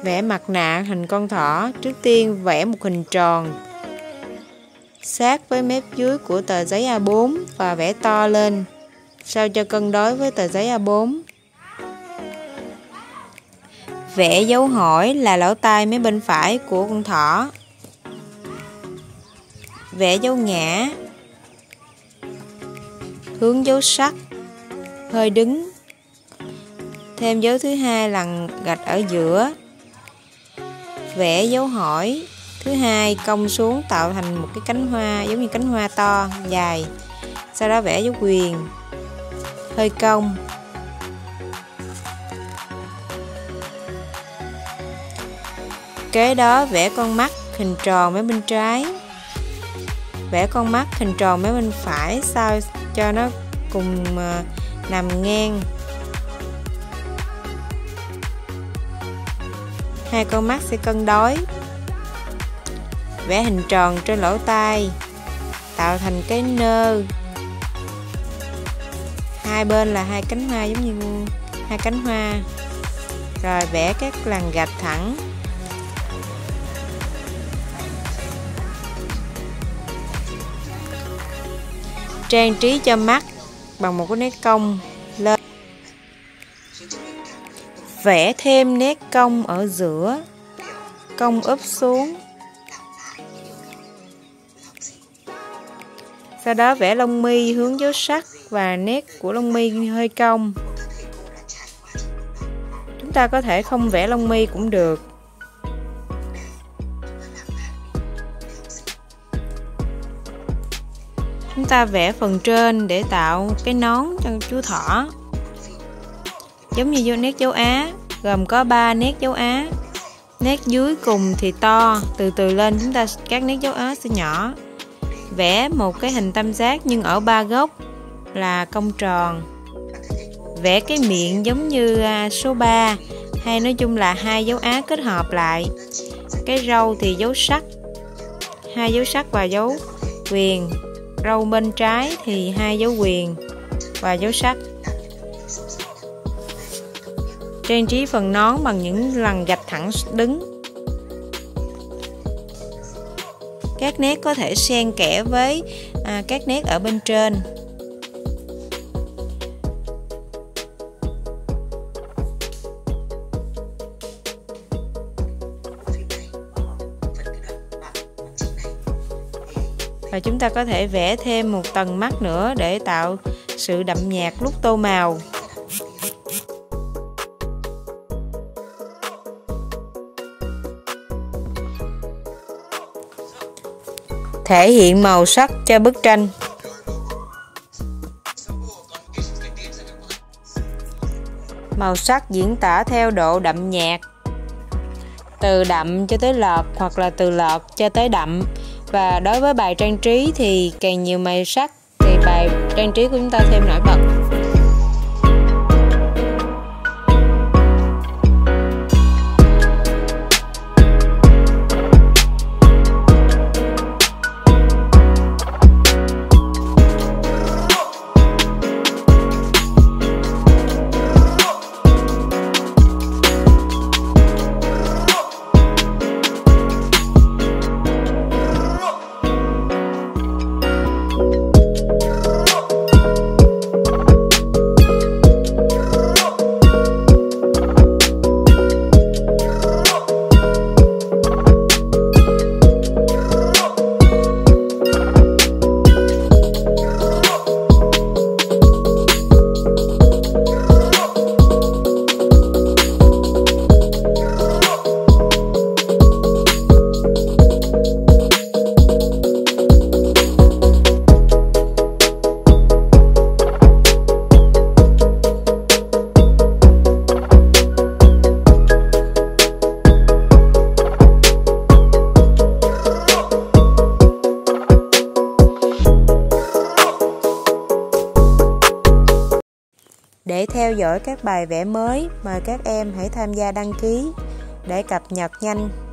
Vẽ mặt nạ hình con thỏ. Trước tiên vẽ một hình tròn sát với mép dưới của tờ giấy A4 và vẽ to lên sao cho cân đối với tờ giấy A4. Vẽ dấu hỏi là lỗ tai mấy bên phải của con thỏ. Vẽ dấu ngã, hướng dấu sắc, hơi đứng. Thêm dấu thứ hai là gạch ở giữa. Vẽ dấu hỏi thứ hai cong xuống tạo thành một cái cánh hoa giống như cánh hoa to, dài. Sau đó vẽ dấu quyền, hơi cong. Kế đó vẽ con mắt hình tròn mấy bên trái. Vẽ con mắt hình tròn mấy bên phải sao cho nó cùng nằm ngang. Hai con mắt sẽ cân đối. Vẽ hình tròn trên lỗ tai tạo thành cái nơ. Hai bên là hai cánh hoa giống như hai cánh hoa. Rồi vẽ các lằn gạch thẳng. Trang trí cho mắt bằng một cái nét cong lên. Vẽ thêm nét cong ở giữa, cong úp xuống. Sau đó vẽ lông mi hướng dấu sắc và nét của lông mi hơi cong. Chúng ta có thể không vẽ lông mi cũng được. Chúng ta vẽ phần trên để tạo cái nón cho chú thỏ. Giống như nét dấu Á, gồm có 3 nét dấu Á. Nét dưới cùng thì to, từ từ lên chúng ta các nét dấu Á sẽ nhỏ. Vẽ một cái hình tam giác nhưng ở 3 góc là cong tròn. Vẽ cái miệng giống như số 3, hay nói chung là hai dấu Á kết hợp lại. Cái râu thì dấu sắc, hai dấu sắc và dấu quyền. Râu bên trái thì hai dấu quyền và dấu sắc. Trang trí phần nón bằng những lằn gạch thẳng đứng. Các nét có thể xen kẽ với các nét ở bên trên. Và chúng ta có thể vẽ thêm một tầng mắt nữa để tạo sự đậm nhạt lúc tô màu. Thể hiện màu sắc cho bức tranh. Màu sắc diễn tả theo độ đậm nhạt, từ đậm cho tới lợt hoặc là từ lợt cho tới đậm. Và đối với bài trang trí thì càng nhiều màu sắc thì bài trang trí của chúng ta thêm nổi bật. Để theo dõi các bài vẽ mới, mời các em hãy tham gia đăng ký để cập nhật nhanh.